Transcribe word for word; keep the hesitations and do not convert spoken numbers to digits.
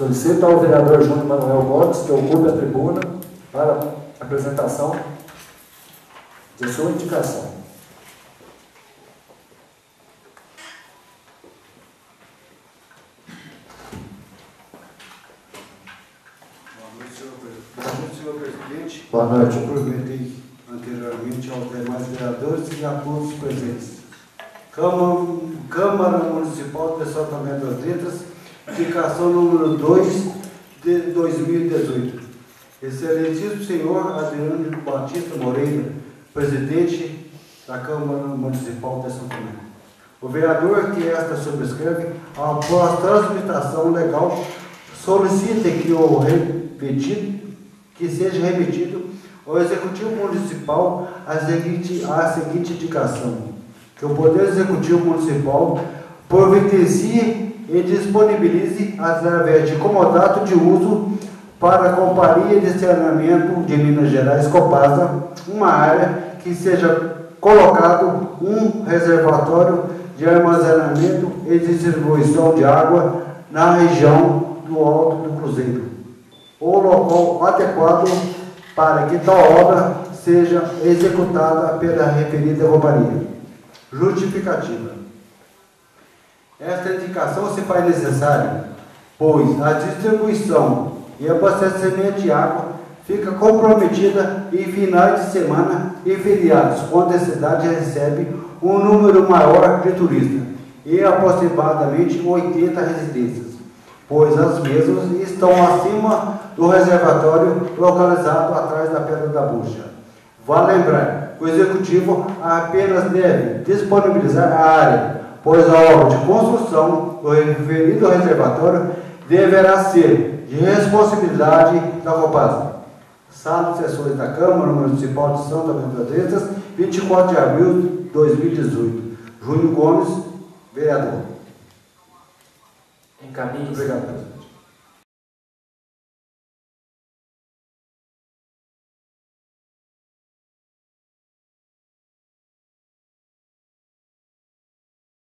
Solicito ao vereador Júnior Manuel Gomes que ocupe a tribuna para a apresentação de sua indicação. Boa noite, senhor presidente. Boa noite. Eu cumprimentei anteriormente aos demais vereadores e a todos os presentes. Câmara, Câmara Municipal de São Tomé das Letras, indicação número dois de dois mil e dezoito. Excelentíssimo senhor Adriano Batista Moreira, presidente da Câmara Municipal de São Tomé. O vereador que esta subscreve, após transmissão legal, solicita que o repetido, que seja remetido ao Executivo Municipal a seguinte, a seguinte indicação: que o Poder Executivo Municipal providencie e disponibilize, através de comodato de uso para a Companhia de Saneamento de Minas Gerais, Copasa, uma área que seja colocado um reservatório de armazenamento e distribuição de água na região do Alto do Cruzeiro, o local adequado para que tal obra seja executada pela referida companhia. Justificativa. Esta indicação se faz necessária, pois a distribuição e abastecimento de água fica comprometida em finais de semana e feriados, quando a cidade recebe um número maior de turistas e aproximadamente oitenta residências, pois as mesmas estão acima do reservatório localizado atrás da Pedra da Bucha. Vale lembrar que o Executivo apenas deve disponibilizar a área, pois a obra de construção do referido reservatório deverá ser de responsabilidade da Copasa. Sala de Sessões da Câmara Municipal de São Tomé das Letras, vinte e quatro de abril de dois mil e dezoito. Júnior Gomes, vereador. Encaminhe. Obrigado.